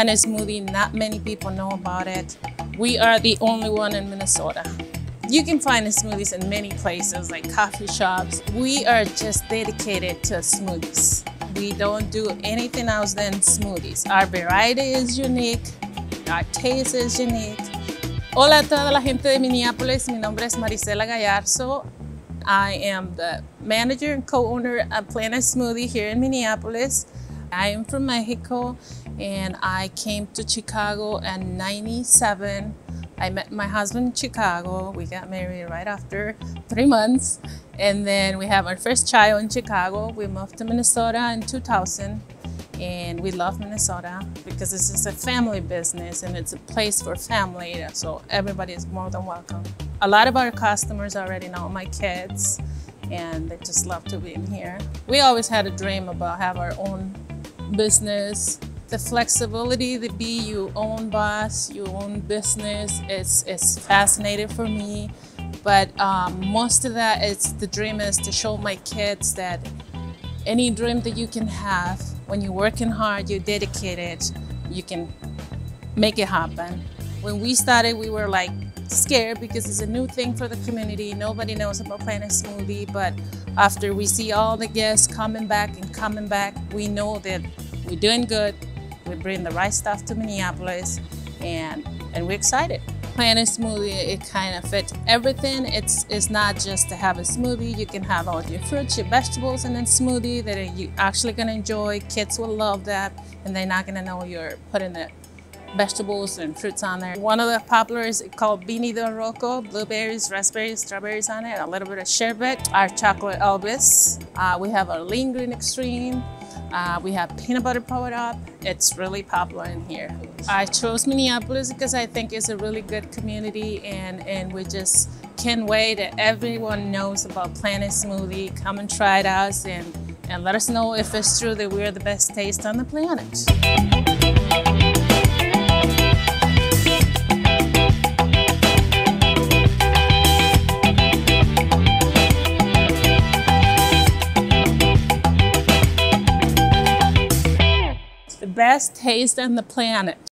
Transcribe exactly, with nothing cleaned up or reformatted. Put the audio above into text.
Planet Smoothie, not many people know about it. We are the only one in Minnesota. You can find the smoothies in many places, like coffee shops. We are just dedicated to smoothies. We don't do anything else than smoothies. Our variety is unique. Our taste is unique. Hola a toda la gente de Minneapolis. Mi nombre es Marisela Gallarzo. I am the manager and co-owner of Planet Smoothie here in Minneapolis. I am from Mexico and I came to Chicago in ninety-seven. I met my husband in Chicago. We got married right after three months. And then we have our first child in Chicago. We moved to Minnesota in two thousand. And we love Minnesota because it's just a family business and it's a place for family. So everybody is more than welcome. A lot of our customers already know my kids and they just love to be in here. We always had a dream about have our own business. The flexibility to be your own boss, your own business, is, is fascinating for me. But um, most of that, is the dream is to show my kids that any dream that you can have, when you're working hard, you're dedicated, you can make it happen. When we started, we were like scared because it's a new thing for the community. Nobody knows about Planet Smoothie, but after we see all the guests coming back and coming back, we know that we're doing good. We bring the right stuff to Minneapolis, and, and we're excited. Planet Smoothie, it kind of fits everything. It's, it's not just to have a smoothie. You can have all your fruits, your vegetables in a smoothie that you're actually gonna enjoy. Kids will love that, and they're not gonna know you're putting the vegetables and fruits on there. One of the popular is called Beanie del Roco, blueberries, raspberries, strawberries on it, a little bit of sherbet. Our chocolate Elvis. Uh, we have our lean green extreme. Uh, we have peanut butter powered up. It's really popular in here. I chose Minneapolis because I think it's a really good community and, and we just can't wait that everyone knows about Planet Smoothie. Come and try it out and, and let us know if it's true that we're the best taste on the planet. The best taste on the planet.